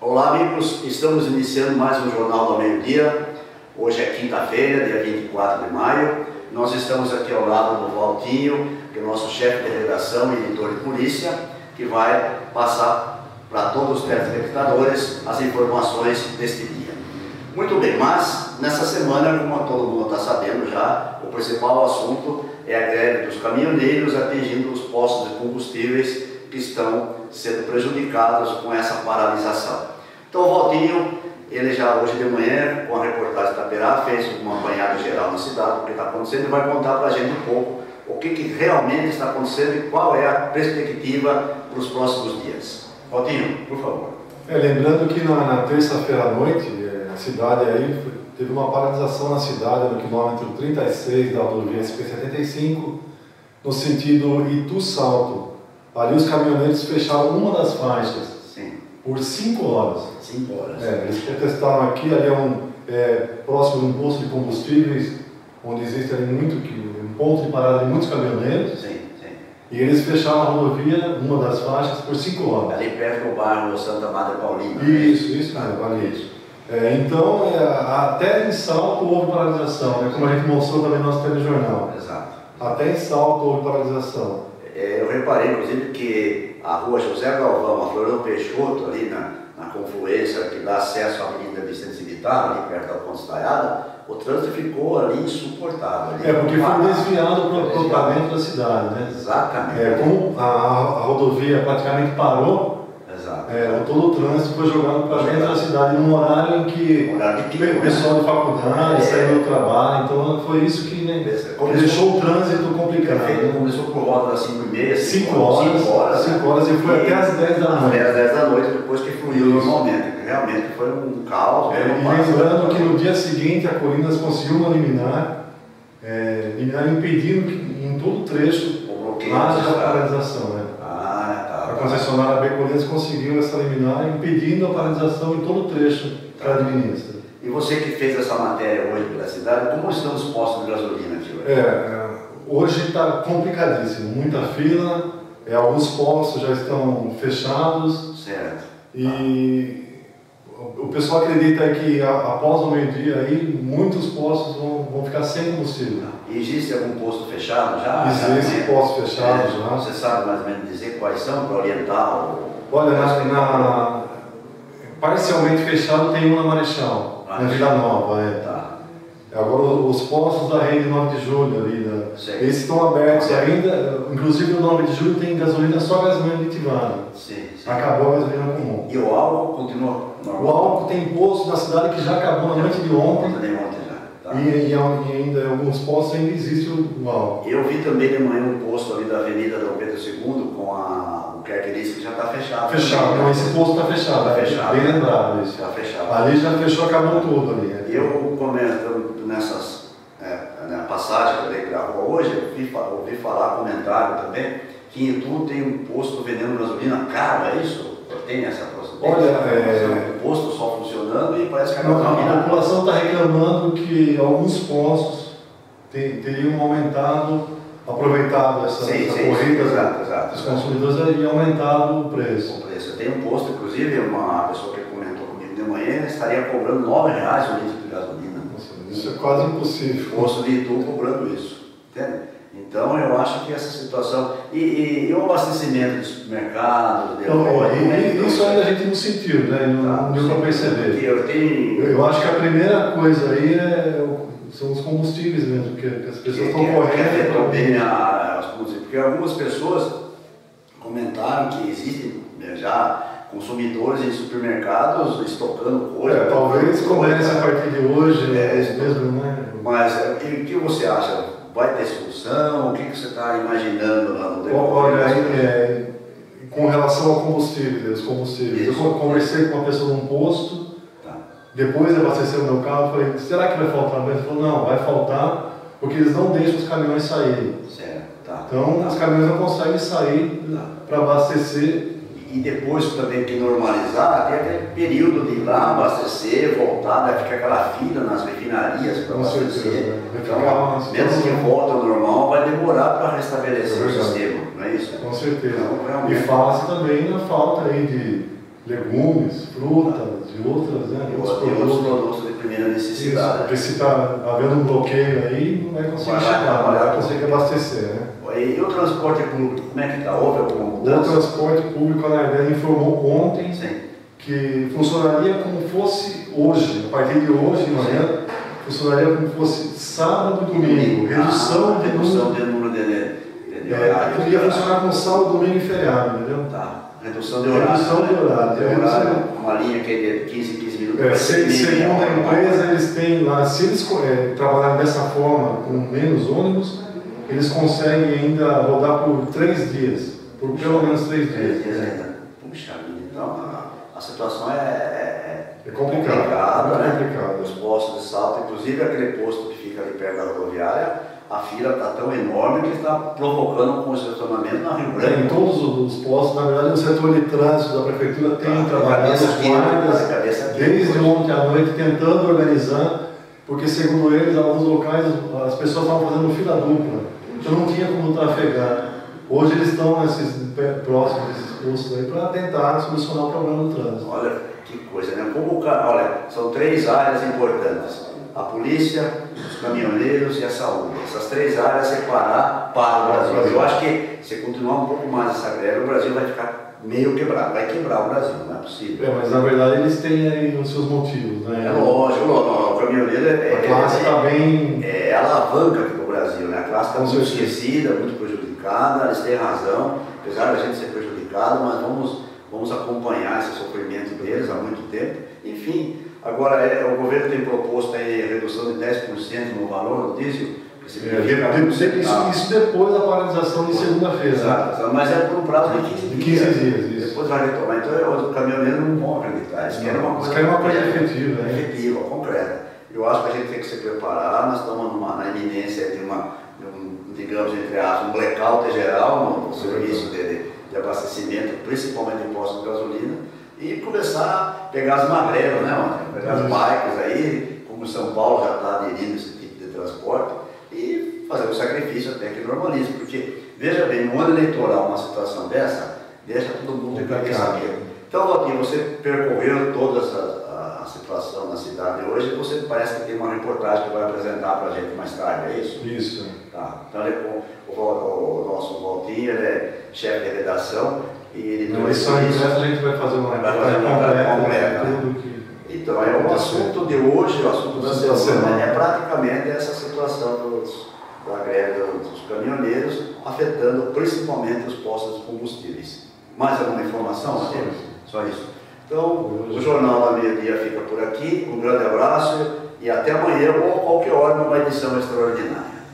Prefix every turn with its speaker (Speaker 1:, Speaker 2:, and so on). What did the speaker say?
Speaker 1: Olá amigos, estamos iniciando mais um Jornal do Meio-Dia. Hoje é quinta-feira, dia 24 de maio. Nós estamos aqui ao lado do Valtinho, que é o nosso chefe de redação e editor de polícia, que vai passar para todos os telespectadores as informações deste dia. Muito bem, mas nessa semana, como todo mundo está sabendo já, o principal assunto é a greve dos caminhoneiros atingindo os postos de combustíveis que estão sendo prejudicados com essa paralisação. Então o Valtinho, ele já hoje de manhã, com a reportagem da Perá, fez um apanhado geral na cidade, o que está acontecendo, e vai contar para a gente um pouco o que realmente está acontecendo e qual é a perspectiva para os próximos dias. Valtinho, por favor.
Speaker 2: Lembrando que na terça-feira à noite, a cidade aí teve uma paralisação na cidade no quilômetro 36 da rodovia SP-75, no sentido Itu-Salto. Ali os caminhoneiros fecharam uma das faixas.
Speaker 1: Sim. Por
Speaker 2: 5 horas.
Speaker 1: 5 horas.
Speaker 2: Eles protestaram aqui, ali próximo de um posto de combustíveis, onde existe ali um ponto de parada de muitos caminhoneiros.
Speaker 1: Sim.
Speaker 2: E eles fecharam a rodovia, uma das faixas, por 5 horas.
Speaker 1: Ali perto do bairro Santa Madre Paulina.
Speaker 2: Isso, ali. Então, até em Salto houve paralisação, como a gente mostrou também no nosso telejornal.
Speaker 1: Exato.
Speaker 2: Até em Salto houve paralisação.
Speaker 1: Eu reparei, inclusive, que a rua José Galvão, a Floriano Peixoto, ali na confluência que dá acesso à Avenida Vicente Civitar, ali perto da Ponte Estaiada, o trânsito ficou ali insuportável.
Speaker 2: Porque foi desviado para dentro da cidade, né?
Speaker 1: Exatamente.
Speaker 2: Como a rodovia praticamente parou,
Speaker 1: exato.
Speaker 2: Todo o trânsito foi jogado para dentro da cidade, num horário em que o pessoal de faculdade saiu do trabalho, então foi isso que deixou o trânsito complicado.
Speaker 1: Começou por volta das 5h30,
Speaker 2: 5 horas e foi até as 10 da noite.
Speaker 1: Até as 10 da noite, depois que fluiu normalmente. Realmente foi um caos.
Speaker 2: E lembrando que no dia seguinte a Colinas conseguiu uma liminar impedindo que em todo o trecho haja a paralisação. A concessionária B Colinas conseguiu essa liminar impedindo a paralisação em todo o trecho que ela administra.
Speaker 1: E você que fez essa matéria hoje pela cidade, como estão os postos de gasolina aqui hoje?
Speaker 2: Hoje está complicadíssimo, muita fila, alguns postos já estão fechados.
Speaker 1: Certo.
Speaker 2: E o pessoal acredita que após o meio-dia aí muitos postos vão ficar sem combustível.
Speaker 1: E existe algum posto fechado já?
Speaker 2: Existe posto fechado já.
Speaker 1: Você sabe mais ou menos dizer quais são para orientar?
Speaker 2: Olha, parcialmente fechado tem um na Marechal, na Vila Nova. Agora os postos da rede 9 de julho ali, esses estão abertos ainda, inclusive o 9 de julho tem gasolina, só gasolina aditivada.
Speaker 1: Sim.
Speaker 2: Acabou a gasolina comum.
Speaker 1: E o álcool continua normal?
Speaker 2: O álcool tem posto na cidade que já acabou na noite de ontem. E ainda em alguns postos ainda existe o álcool.
Speaker 1: Eu vi também de manhã um posto ali da Avenida Dom Pedro II com o característico que já está fechado.
Speaker 2: Não, esse posto está fechado.
Speaker 1: Está fechado.
Speaker 2: Bem lembrado isso.
Speaker 1: Está fechado.
Speaker 2: Ali já fechou, acabou tudo ali.
Speaker 1: Eu comentando na passagem que eu dei para a rua hoje, eu ouvi falar, comentário também, que em Itu tem um posto vendendo gasolina cara, é isso? Tem essa
Speaker 2: Olha,
Speaker 1: o posto só funcionando e parece que
Speaker 2: a população está reclamando que alguns postos teriam aproveitado essa corrida dos consumidores e aumentado o preço.
Speaker 1: Tem um posto, inclusive, uma pessoa que comentou comigo de manhã, estaria cobrando R$ 9,00 o litro de gasolina.
Speaker 2: Isso é quase impossível.
Speaker 1: O posto de Itu cobrando isso, entende? Então eu acho que essa situação, e o abastecimento de supermercados,
Speaker 2: isso ainda a gente não sentiu, né? Não deu para perceber. Eu acho que a primeira coisa aí são os combustíveis mesmo, que as pessoas estão correndo.
Speaker 1: Porque algumas pessoas comentaram que existem já consumidores em supermercados estocando coisas.
Speaker 2: Talvez comece a partir de hoje, mesmo, né?
Speaker 1: Mas o que você acha? Vai ter solução? O que você está imaginando lá no
Speaker 2: decorrer? Com relação ao combustíveis, eu conversei com uma pessoa num posto, depois de abastecer o meu carro, falei, será que vai faltar? Ele falou, não, vai faltar, porque eles não deixam os caminhões saírem. Então, os caminhões não conseguem sair para abastecer.
Speaker 1: E depois também que normalizar, tem aquele período de ir lá, abastecer, voltar, vai ficar aquela fila nas refinarias para abastecer. Então, mesmo que volte ao normal, vai demorar para restabelecer o sistema, não é isso?
Speaker 2: Com certeza. Então, e fala-se também na falta aí legumes, frutas, de outras, né?
Speaker 1: E outros produtos de primeira necessidade.
Speaker 2: Isso, porque se está havendo um bloqueio aí, não vai conseguir chegar, não vai conseguir abastecer, né?
Speaker 1: E o transporte público, como é que está? Houve alguma mudança?
Speaker 2: O transporte público, a ANEEL informou ontem que funcionaria como fosse hoje, a partir de hoje de manhã, funcionaria como fosse sábado e domingo. Redução de número de horário. Podia funcionar com sábado, domingo e feriado, entendeu?
Speaker 1: Tá. Redução de horário. Uma linha que é de 15 em 15 minutos.
Speaker 2: Segundo a empresa, eles têm lá, se eles trabalharem dessa forma, com menos ônibus, eles conseguem ainda rodar por 3 dias, por pelo menos 3 dias.
Speaker 1: Puxa vida, então a situação é
Speaker 2: complicada,
Speaker 1: né? Os postos de salto, inclusive aquele posto que fica ali perto da rodoviária, a fila está tão enorme que está provocando um congestionamento na Rio Branco.
Speaker 2: Em todos os postos, na verdade, o setor de trânsito da prefeitura tem trabalhado os guardas desde ontem à noite tentando organizar, porque segundo eles, em alguns locais, as pessoas estavam fazendo fila dupla, então não tinha como trafegar. Hoje eles estão próximos desses postos aí para tentar solucionar o problema do trânsito.
Speaker 1: Olha que coisa, né? Olha, são 3 áreas importantes. A polícia, os caminhoneiros e a saúde. Essas 3 áreas separar para o Brasil. Eu acho que se continuar um pouco mais essa greve, o Brasil vai ficar meio quebrado. Vai quebrar o Brasil, não é possível.
Speaker 2: Mas na verdade eles têm aí os seus motivos, né?
Speaker 1: É lógico, o caminhoneiro
Speaker 2: a classe está bem...
Speaker 1: É a alavanca aqui do Brasil, né? A classe está muito esquecida, muito prejudicada, eles têm razão, apesar da gente ser prejudicado, mas vamos acompanhar esse sofrimento deles há muito tempo. Enfim, agora o governo tem proposto aí a redução de 10% no valor do diesel.
Speaker 2: Isso depois da paralisação de segunda-feira.
Speaker 1: Exato, mas é por um prazo de 15 dias.
Speaker 2: Isso.
Speaker 1: Depois vai retomar. Então os caminhoneiros não vão acreditar. Eles querem uma coisa
Speaker 2: efetiva, né?
Speaker 1: Efetiva, concreta. Eu acho que a gente tem que se preparar. Nós estamos na iminência de digamos, entre aspas, um blackout geral no serviço de abastecimento, principalmente de postos de gasolina, e começar a pegar as magrelas, né, mano? Pegar as bikes aí, como São Paulo já está aderindo a esse tipo de transporte, e fazer um sacrifício até que normalize, porque, veja bem, no ano eleitoral, uma situação dessa, deixa todo mundo de cabeça aberta. Então, Valtinho, você percorreu toda a situação na cidade de hoje, e você parece que tem uma reportagem que vai apresentar para a gente mais tarde, é isso?
Speaker 2: Isso.
Speaker 1: Tá. Então, o nosso Valtinho, ele é chefe de redação, e ele
Speaker 2: a gente vai fazer uma reportagem completa.
Speaker 1: Então, o assunto de hoje, o assunto da semana, é praticamente essa situação da greve dos caminhoneiros, afetando principalmente os postos de combustíveis. Mais alguma informação, Matheus? Só isso. Então, o Jornal da Meio-Dia fica por aqui. Um grande abraço e até amanhã ou a qualquer hora numa edição extraordinária.